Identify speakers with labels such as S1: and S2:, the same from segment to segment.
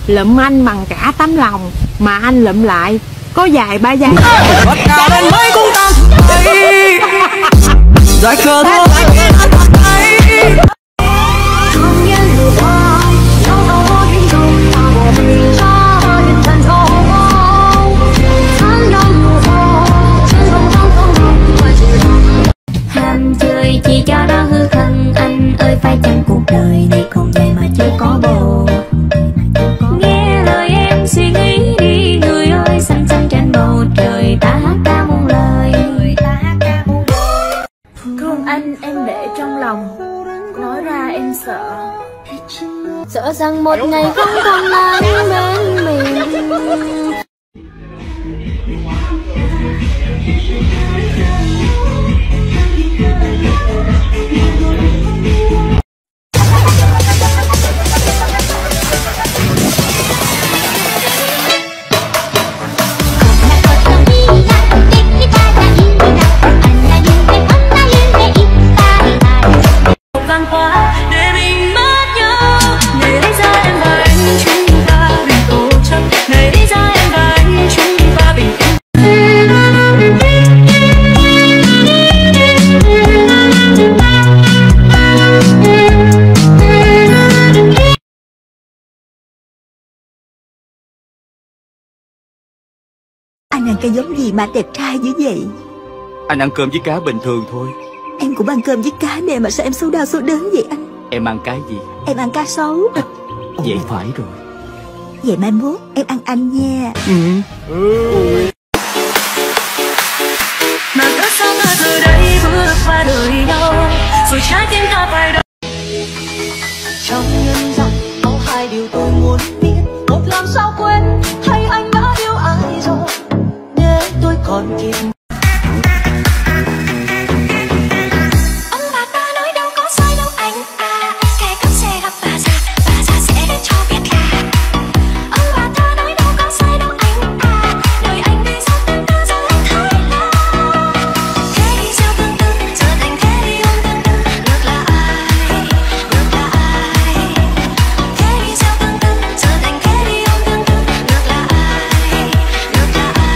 S1: lụm anh bằng cả tấm lòng, mà anh lụm lại có vài ba giây.
S2: Ham chơi chỉ cho nó hư thân, anh ơi phải chăng cuộc đời này còn dài mà chưa có bầu. Nghe lời em suy nghĩ đi người ơi, xanh xanh trên bầu trời ta hát ca muôn lời.
S3: Thương anh em để trong lòng, nói ra em sợ. Sợ rằng một ngày không còn ai bên mình.
S4: Anh ăn cái giống gì mà đẹp trai dữ vậy?
S5: Anh ăn cơm với cá bình thường thôi.
S4: Em cũng ăn cơm với cá nè, mà sao em xấu đau xấu đớn vậy anh?
S5: Em ăn cái gì?
S4: Em ăn cá sấu.
S5: Vậy phải rồi.
S4: Vậy mai mốt em ăn anh nha.
S2: Mà cớ sao ta từ đây bước qua đời nhau, rồi trái tim ta phải đợi.
S4: Trong nhân gian có hai điều tôi muốn biết. Một làm sao quên, hay anh đã yêu ai rồi, nếu tôi còn kịp.
S2: Ông bà ta nói đâu có sai đâu anh à, kẻ cắp sẽ gặp bà già sẽ cho biết là. Ông bà ta nói đâu có sai đâu anh à, đời anh vì sao tương tư giờ anh thấy là. Thế đi sao tương tư trở thành thế đi ôm tương tư, ngược là ai, ngược là ai. Thế đi sao tương tư trở thành thế đi ôm tương tư, ngược là ai, ngược là ai.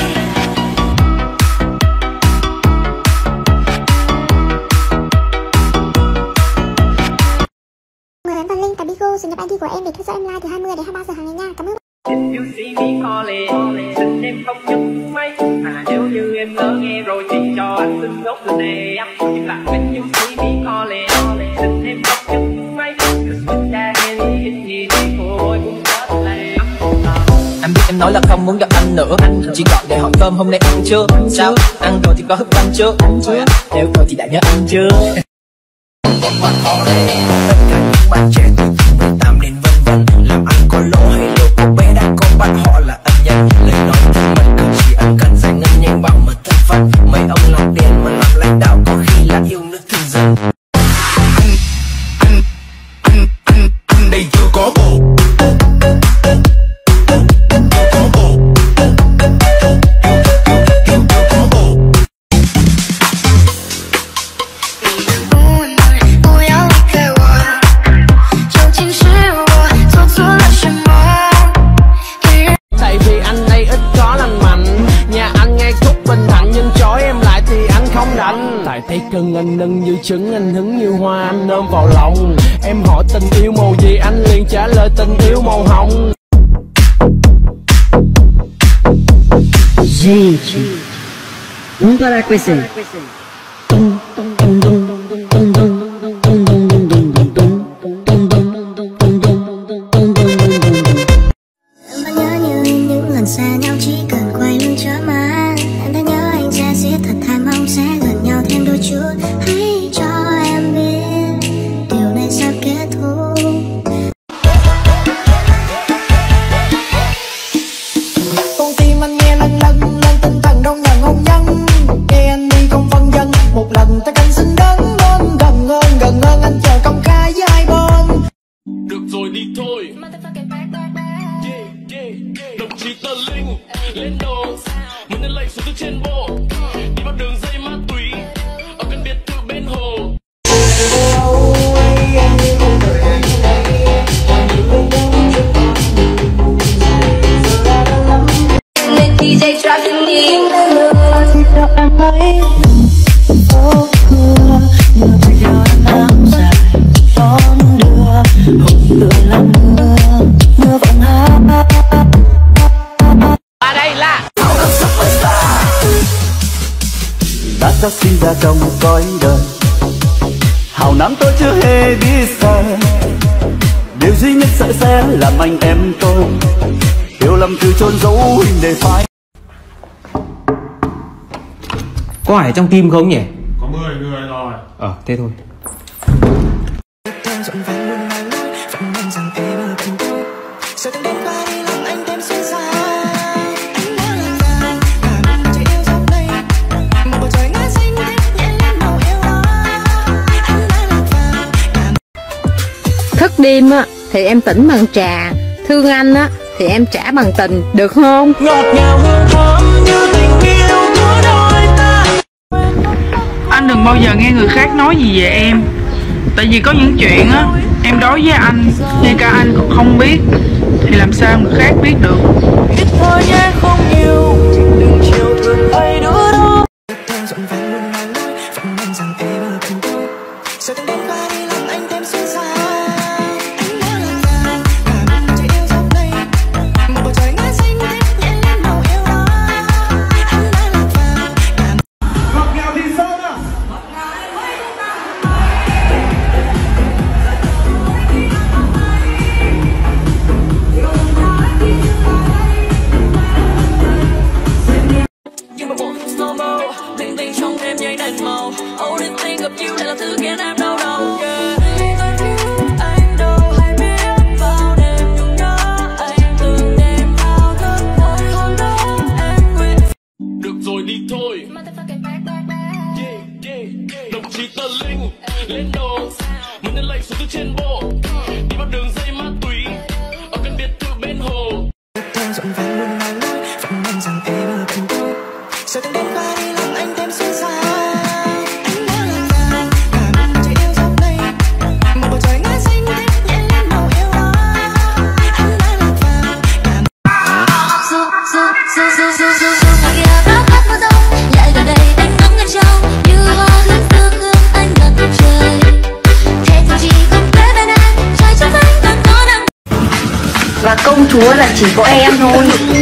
S6: Mời bạn Văn Linh tại Bigo sử nhập ID của em để theo dõi em live từ 20 đến 23 giờ hàng ngày nha. Cảm ơn.
S7: Yêu sĩ mi kho lề, xin em không nhúng mấy. Nếu như em lỡ nghe rồi thì cho anh xin gốc từ này. Im lặng bên yêu sĩ mi kho lề, xin em không nhúng mấy. Mình đã nghe ít gì thì thôi cũng có lệ.
S8: Anh biết em nói là không muốn gặp anh nữa, anh chỉ gọi để hỏi cơm hôm nay ăn chưa. Sao? Ăn rồi thì có thức ăn chưa? Nếu rồi thì đã nhớ ăn chưa?
S9: Một bạn họ đây, tất cả những bạn trẻ từ 18 đến vân vân, làm ăn có lỗ hay lỗ cô bé đã có bạn họ là ân nhân. Lời nói thân mật cử chỉ ân cần giải ngân nhanh bảo mật thân phận. Mấy ông làm tiền mà làm lãnh đạo có khi là yêu nước thương dân. Anh đây chưa có bồ.
S7: Tại thấy cưng anh nâng như trứng, anh hứng như hoa, anh ôm vào lòng. Em hỏi tình yêu màu gì, anh liền trả lời tình yêu màu hồng.
S10: Gente, vamos parar com esse. Tum, tum, tum, tum, tum, tum, tum, tum, tum, tum, tum, tum, tum, tum.
S6: Em vẫn nhớ như những lần xa nhau chỉ cần quay lưng trở mà. Em đã nhớ anh ra giết thật thà, mong sẽ gần nhau thêm đôi chút. Hãy cho em biết điều này sắp kết thúc.
S9: Con tim anh nghe lần lần lên tinh thần đông nhà ngôn nhân. Nghe anh đi không phân dân, một lần ta canh xin đấng lên gần hơn anh chờ công khai với hai bên.
S7: Được rồi đi thôi. Đồng chí Tờ Linh lên đồ, mình lên lệnh xuống từ trên bộ, đi vào đường dây ma túy ở căn biệt thự bên hồ.
S9: Em như một đời anh đây, còn những bên đâu chưa còn người.
S11: ta sinh ra trong cõi đời. Hào Nam tôi chưa hề biết sai, điều duy nhất sợ sẽ làm anh em tôi hiểu lầm từ chôn giấu hình để phai.
S12: Có ai ở trong team không nhỉ?
S13: Có 10 người rồi.
S12: Thế thôi.
S1: Thức đêm á thì em tỉnh bằng trà, thương anh á thì em trả bằng tình, được không?
S4: Ngọt ngào hương thơm như tình yêu của đôi ta.
S14: Anh đừng bao giờ nghe người khác nói gì về em. Tại vì có những chuyện á em đối với anh, ngay cả anh cũng không biết, thì làm sao người khác biết được.
S4: Ít thôi nhé không nhiều, đừng chiều thường hay đứa đó.
S15: Đồng chí Tờ Linh lên đồ, muốn nhận lệnh xuống từ trên bộ, đi vào đường dây ma túy ở căn biệt thự bên hồ.
S4: Rộn vàng luôn là lối, vẫn mong rằng em ở cùng tôi. Giờ từng đêm qua đi làm anh thêm xuyên xa. Anh đã làm vàng, cả năm chỉ yêu dấu đây. Một bầu trời ngã xanh hết nhẹ lên màu yêu hoa. Anh đã làm vàng, cả lại gần đây anh ngắm ngân châu như hoa hương tương hương anh ngập trời. Thế thì chỉ không quên bên anh, trời trong anh vẫn có nắng.
S16: Và công chúa là chỉ có em thôi.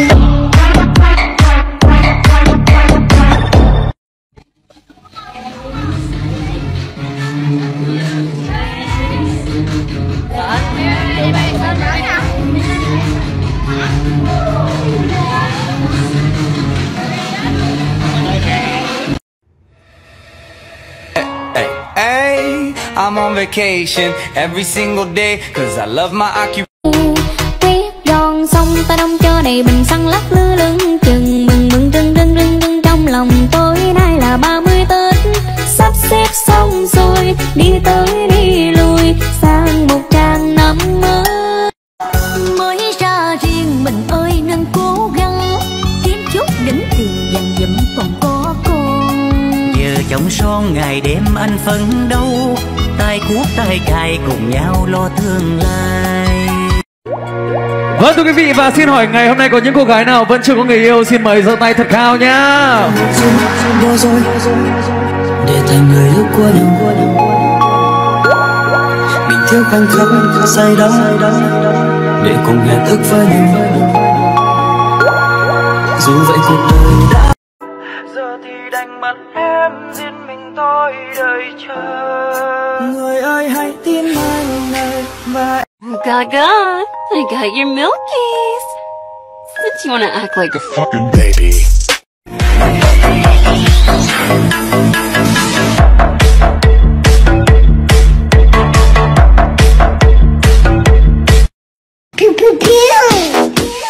S17: Hey, I'm on vacation every single day cause I love my occupation.
S3: Tuyết giòn xong ta đông cho đầy bình xăng lắc lư lưng chừng mừng mừng rưng trong lòng tôi nay là 30 Tết sắp xếp xong rồi đi tới đi lui sang một trang năm mới. Mới ra riêng mình ơi nên cố gắng kiếm chút đỉnh tiền dành dụm còn có con.
S18: Giờ chồng son ngày đêm anh phấn đấu, tay cuốc tay cài cùng nhau lo tương lai.
S12: Vâng thưa quý vị, và xin hỏi ngày hôm nay có những cô gái nào vẫn chưa có người yêu, xin mời giơ tay thật cao nhá.
S4: Để thành người lúc qua nhau, mình thiếu khoảnh khắc say đắm để cùng hẹn ước với nhau. Dù vậy cuộc đời đã
S17: Giờ thì đành mất em riêng mình tôi đợi chờ.
S4: người ơi hãy tin anh này và
S19: Gaga, I got your milkies. Since you wanna act like a
S15: Fucking baby.
S6: Pew pew pew.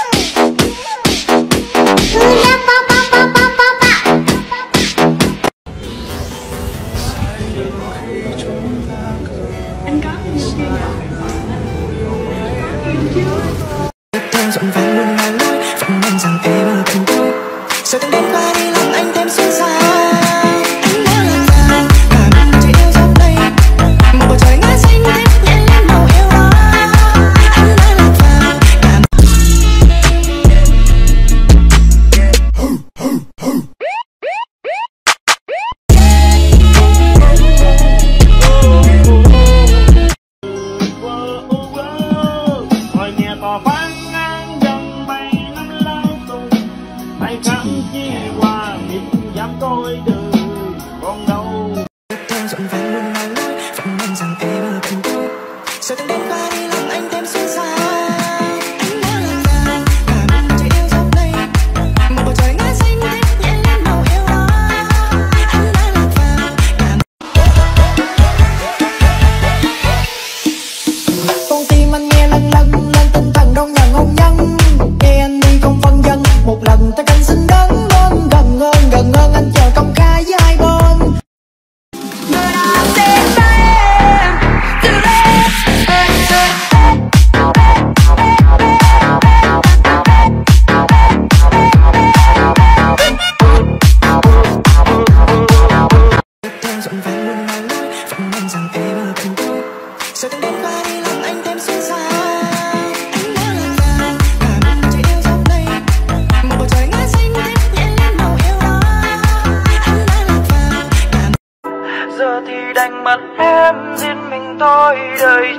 S4: rộn vàng luôn là lối, vẫn mong rằng em ở cùng tôi. Giờ từng đêm qua đi làm anh thêm xuyên xa. Anh đã làm vàng, cả năm chỉ yêu dấu đây. Một bầu trời ngã xanh hết nhẹ lên màu yêu hoa. Anh đã làm vàng, cả
S15: Hồi nhà tòa vắng ngang dần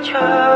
S7: chờ